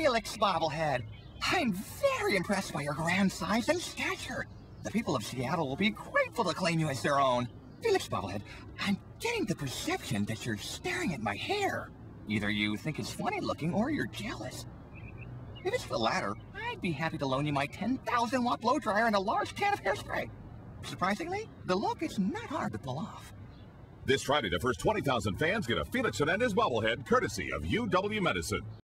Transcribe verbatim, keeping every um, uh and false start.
Felix Bobblehead. I'm very impressed by your grand size and stature. The people of Seattle will be grateful to claim you as their own. Felix Bobblehead, I'm getting the perception that you're staring at my hair. Either you think it's funny looking or you're jealous. If it's the latter, I'd be happy to loan you my ten thousand watt blow dryer and a large can of hairspray. Surprisingly, the look is not hard to pull off. This Friday, the first twenty thousand fans get a Felix Hernandez bobblehead courtesy of U W Medicine.